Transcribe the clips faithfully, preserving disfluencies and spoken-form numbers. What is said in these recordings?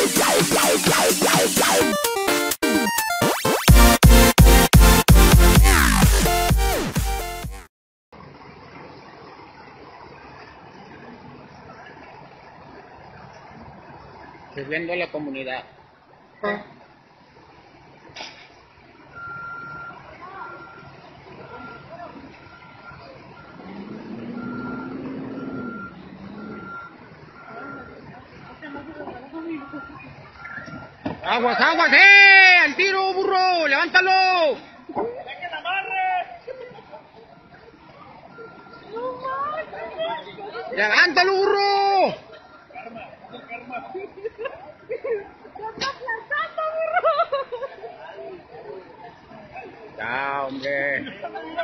Sirviendo a la comunidad. ¡Aguas, aguas, eh! ¡Al tiro, burro! ¡Levántalo! ¡Levántalo, burro! Ya, hombre.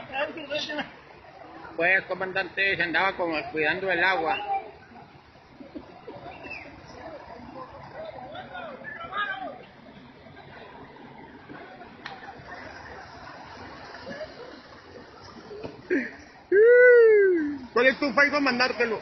Pues, comandante, se andaba como cuidando el agua. ¿Cuál es tu fa para mandártelo?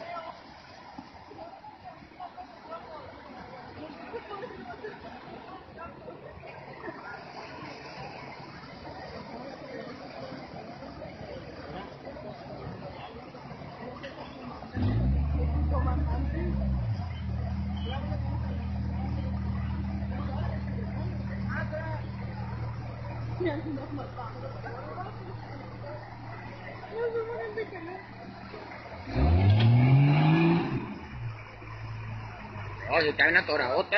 Oh, si está una toradota.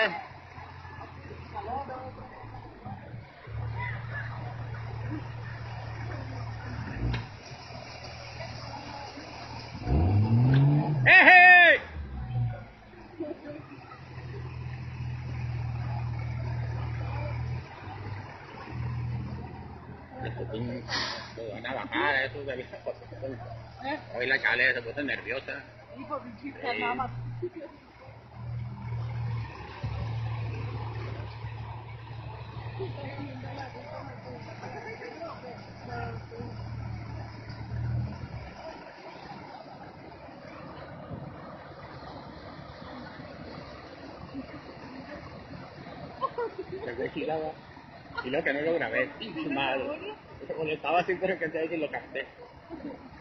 ¡Eje! Se van a bajar, eso de vista. Hoy la chale se puso nerviosa. Sí. Y lo que no lo grabé, su madre. Eso estaba así, pero que sé si lo capté.